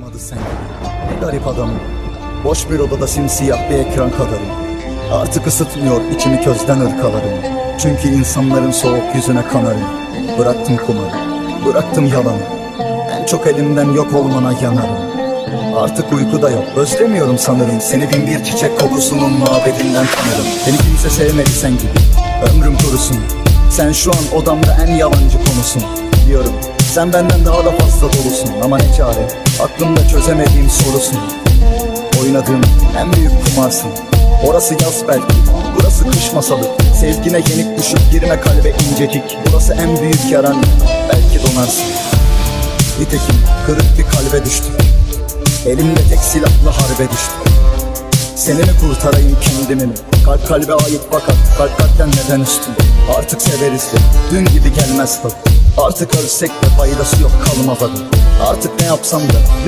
kalmadı sen gibi. Ne garip adamım. Boş bir odada simsiyah bir ekran kadarım. Artık ısıtmıyor içimi közden ırkalarım. Çünkü insanların soğuk yüzüne kanarım. Bıraktım kumarı, bıraktım yalanı. En çok elimden yok olmana yanarım. Artık uyku da yok, özlemiyorum sanırım. Seni bin bir çiçek kokusunun muhabbetinden tanırım. Beni kimse sevmedi sen gibi, ömrüm kurusun. Sen şu an odamda en yalancı konusun. Biliyorum sen benden daha da fazla dolusun. Ama ne çare, aklımda çözemediğim sorusun. Oynadığım en büyük kumarsın. Orası yaz belki, burası kış masalı. Sevgine yenik düşüp girme kalbe incecik. Burası en büyük yaran, belki donarsın. Nitekim kırık bir kalbe düştüm. Elimde tek silahlı harbe düştüm. Seni mi kurtarayım kendimi mi? Kalp kalbe ait fakat kalp kalpten neden üstün? Artık severiz de dün gibi gelmez tadı. Artık ölsek de faydası yok kalmaz adı. Artık ne yapsam da